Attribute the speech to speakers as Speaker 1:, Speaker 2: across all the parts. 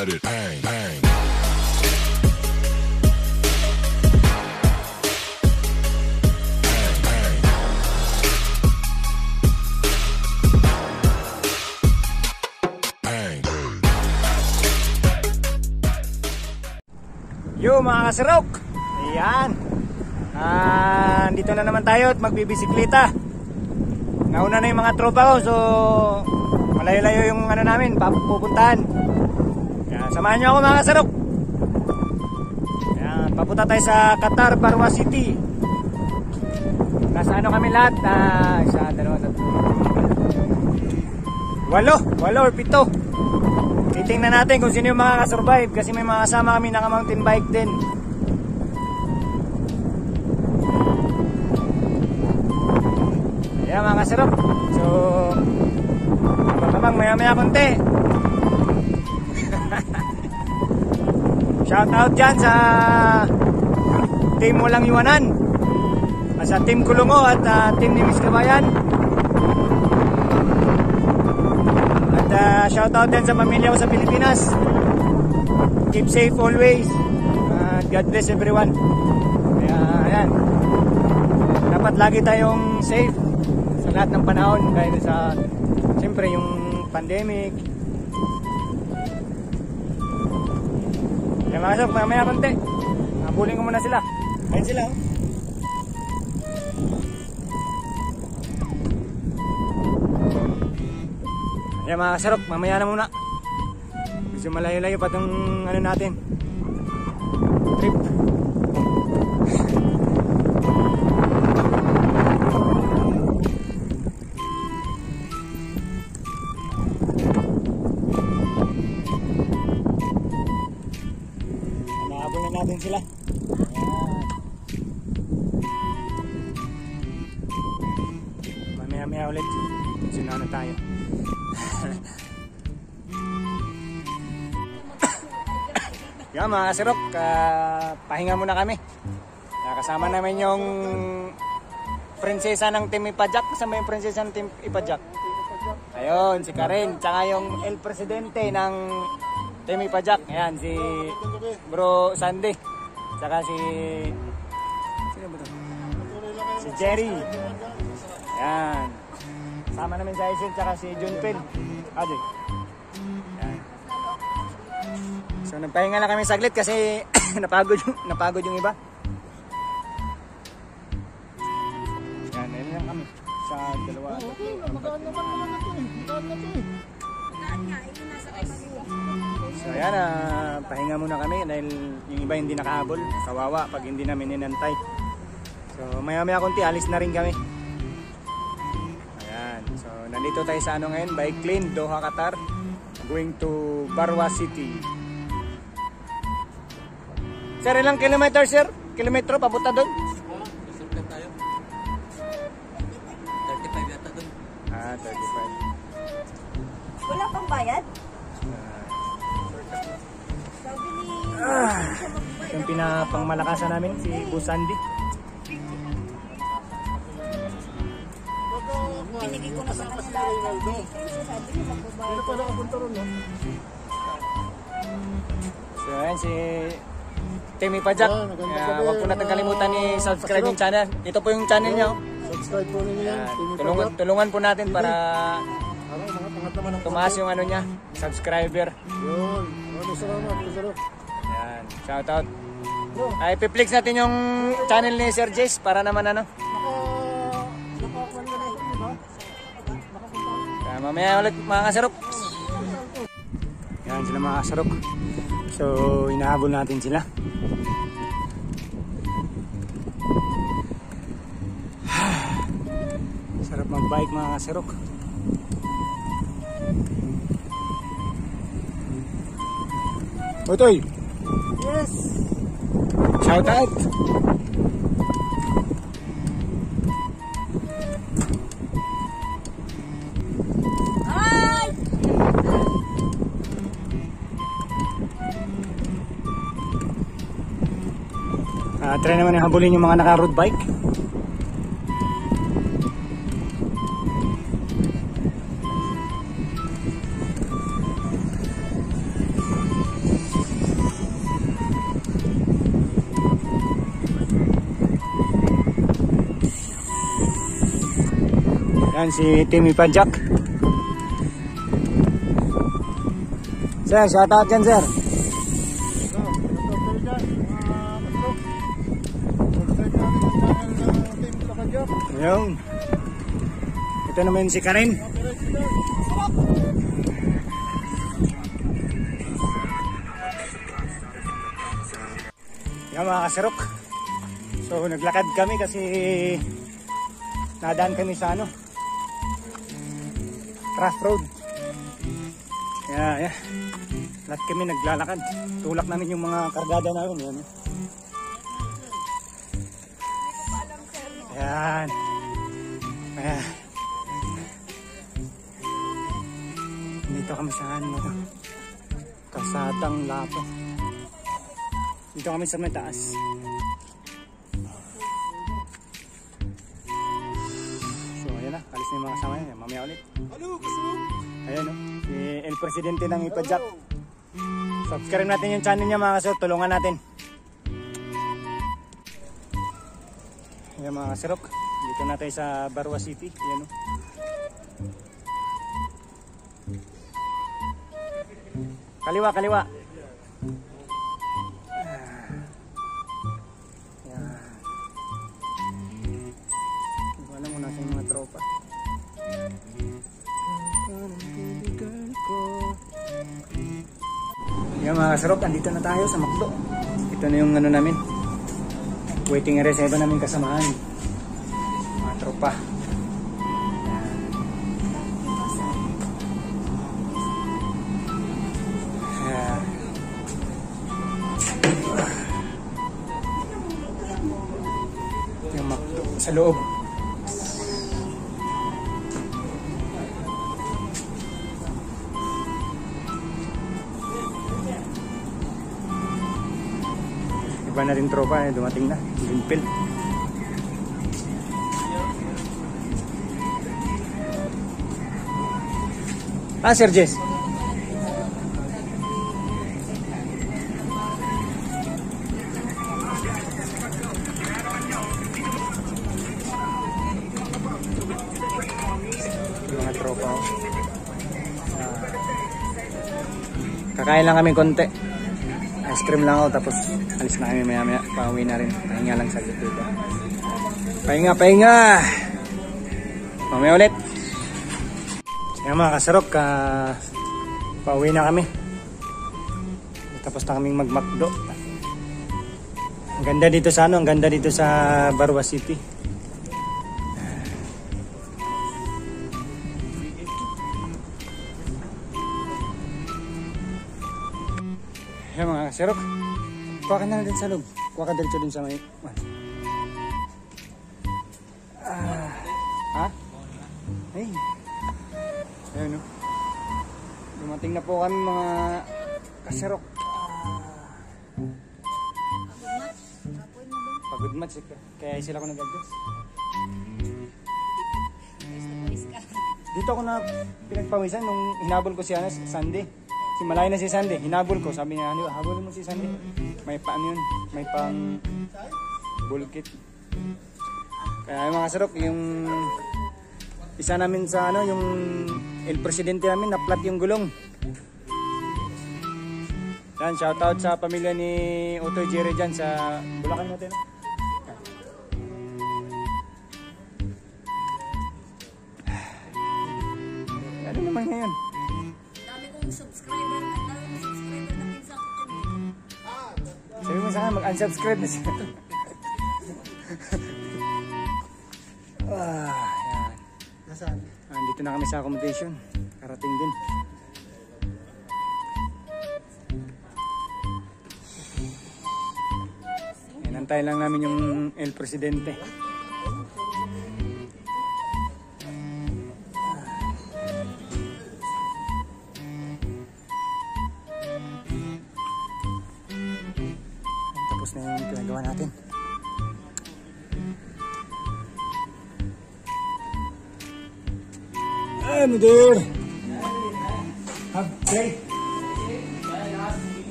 Speaker 1: let it bang, bang.
Speaker 2: Yo mga kasarok, ayan, dito na naman tayo at magbibisikleta. Nauna na yung mga tropa ko, so malayo-layo yung ano namin, pupuntahan. Ayan, samahan nyo ako mga kasarok. Ayan, papunta tayo sa Qatar, Barwa City. Nasa ano kami lahat, isa, dalawa, tatlo, walo or pito. Titingnan natin kung sino yung makakasurvive kasi may mga kasama kami naka mountain bike din. Ayan mga kasarap. So abang maya konti. Shout out dyan sa team Walang Iwanan, sa team Kulungo at team ni Miss Kabayan. Shout out din sa pamilya ko sa Pilipinas. Keep safe always. God bless everyone. Kaya ayan, dapat lagi tayong safe sa lahat ng panahon dahil sa siyempre yung pandemic. Kaya mga kasok, mamaya konti habulin ko muna sila. Ayun sila oh. Ayan mga kasarok, mamaya na muna. Medyo malayo-layo pa itong ano natin, trip. Nahabol na natin sila. Mamaya ulit, sinano tayo. Yan mga kasirok, pahinga muna kami. Kasama namin yung prinsesa ng Team Ipadjak. Kasama yung prinsesa ng Team Ipadjak. Ayun, si Karen. Tsaka yung El Presidente ng Team Ipadjak. Ayan, si Bro Sandy. Tsaka si... sino ba ito? Si Jerry. Ayan. Sama namin si Aisin, tsaka si Junpil. Adik. So nagpahinga na kami saglit kasi napagod yung iba. Yan, ayun lang kami sa dalawa. So ayan, pahinga muna kami dahil yung iba hindi nakahabol. Kawawa pag hindi namin inantay. So maya konti alis na rin kami. Ayan, so nandito tayo sa ano ngayon, Bike Lane, Doha, Qatar. Going to Barwa City. Sir, ilang kilometer sir? Kilometro papunta doon?
Speaker 3: Survey tayo. 35 yata doon.
Speaker 2: 35.
Speaker 4: Wala pang bayad?
Speaker 2: Yung pinapangmalakasan namin, si Bu Sandy.
Speaker 4: Pinigay ko na sa kanila. Sabi niya magbabayad.
Speaker 2: So ayan si Team Ipadjak. Huwag po natin kalimutan i-subscribe yung channel. Ito po yung channel niya.
Speaker 5: Subscribe po ninyo yan.
Speaker 2: Tulungan po natin para tumaas yung ano niya, subscriber.
Speaker 5: Yun. Maraming salamat.
Speaker 2: Ayan, shout out. Ay, piplex natin yung channel ni Sir Jace para naman ano. Kaya mamaya ulit mga kasarok. Yan sila mga kasarok. So, inahabol natin sila. Sarap mag-bike mga kasarok. Otoy!
Speaker 4: Yes!
Speaker 2: Shout out!
Speaker 4: Ay!
Speaker 2: Try naman yung habulin yung mga naka-road bike. Yan si Timmy Pajak. Sir, shout out dyan, sir. Ayun. Ito naman si Karen. Yan mga kasirok. So naglakad kami kasi nadaan kami sa Craft Road. Yeah. Lahat kami naglalakad. Tulak namin yung mga kargada namin. Yan. Ayan. Ayan. Dito kami sa Kasadang Lapo. Dito kami sa may taas. So ayan na, alis na yung mga kasama yan. Mamaya ulit. Ayan o, si El Presidente ng Ipajak. Subscribe natin yung channel niya mga kasirok. Tulungan natin. Ayan mga kasirok. Dito na tayo sa Barwa City. Ayan o. Kaliwa, kaliwa. Wala mo natin yung mga tropa. Yan mga kasarok, andito na tayo sa Macdo. Ito na yung namin. Waiting area sa iba namin kasamahan. Mga tropa. Yung Macdo sa loob. Iba na rin tropa, dumating na. Greenfield. Sir Jess. Mga tropa. Kakain lang kami konti. Ice cream lang ako tapos alis na kami maya maya. Pauwi na rin. Pahinga lang saglit dito. Pahinga, pahinga! Mamaya ulit. Kaya mga kasarok, pauwi na kami. Tapos na kaming magmakdo. Ang ganda dito sa ang ganda dito sa Barwa City. Ayan mga kasirok, kuha ka na din sa loob. Kuha ka dito din sa may... ha? Ay. Ayan o. Dumating na po kami mga kasirok. Pagod match. Kaya sila ko nag-adjust. Dito ako na pinagpawisan nung hinabol ko si Sandy. Malayo na si Sandy, hinabol ko. Sabi niya, habulin mo si Sandy. May paano yun? May pang bulkit. Kaya mga kasarok, yung isa namin sa yung El Presidente namin, na-flat yung gulong. Yan, shoutout sa pamilya ni Otoy Jerry dyan sa Bulacan natin. Ano naman ngayon?
Speaker 4: Subscriber, ang dami ng subscriber na pinsa ko.
Speaker 2: Sabi mo sa akin, mag-unsubscribe na siya. Yan.
Speaker 5: Nasaan?
Speaker 2: Dito na kami sa accommodation. Karating din. Inantay lang namin yung El Presidente. Tapos na yung pinagawa natin. Mudir! Update!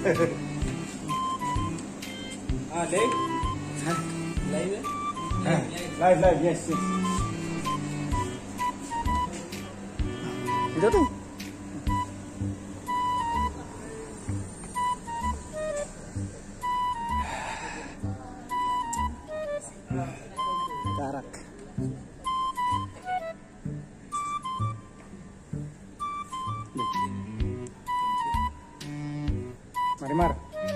Speaker 2: Live?
Speaker 3: Live eh?
Speaker 2: Live, yes. Ito to. Karak. Marimar.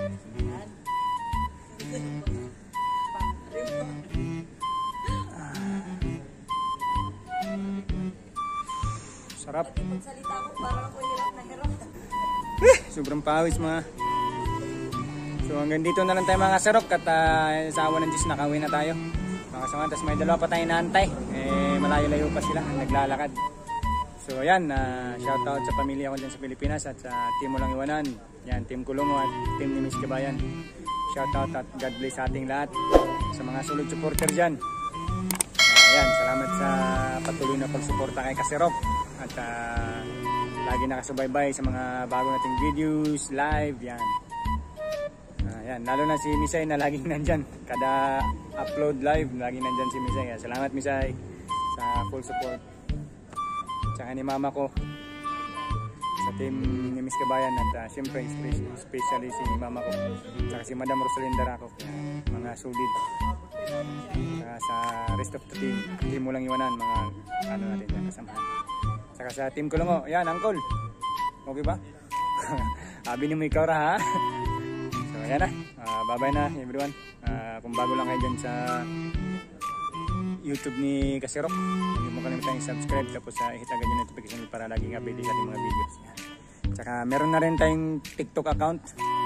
Speaker 2: Sarap.
Speaker 4: Pagsalita ko, parang ako hirap na hirap.
Speaker 2: Sobrang pawis mga. So hanggang dito na lang tayo mga sarok at sa awa ng Diyos nakauwi na tayo. Mga kasama, tapos may dalawa pa tayong naantay. Malayo-layo pa sila, naglalakad. So ayan, shoutout sa pamilya ko dyan sa Pilipinas at sa team mo lang iwanan. Yan, team Kulungo at team ni Miss Kabayan. Shoutout at God bless sa ating lahat. Sa mga solid supporter dyan. Ayan, salamat sa patuloy na pagsuporta kay Kasirok. At lagi nakasubaybay sa mga bago nating videos, live, yan. Ayan, lalo na si Misay na laging nandyan. Kada upload live, laging nandyan si Misay. Salamat Misay sa full support. Tsaka ni mama ko sa team ni Miss Kabayan at siyempre especially si mama ko. Tsaka si Madam Rosalinda Rako. Mga solid. Sa rest of the team mo lang iwanan, mga ano natin yan, kasamahan. Saka sa team Kulungo, yan, Uncle. Okay ba? Abinin mo ikaw ha. So, yan na. Bye-bye na, everyone. Kung bago lang kayo dyan sa YouTube ni Kasirok, hindi mo kalimutan i-subscribe tapos hit agad yung notification para laging update sa ating mga videos. Yan. Saka meron na rin tayong TikTok account.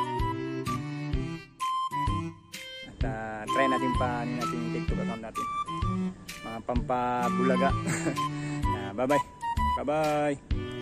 Speaker 2: At try natin pa natin yung TikTok account natin. Mga pampabulaga. Bye-bye. Bye-bye.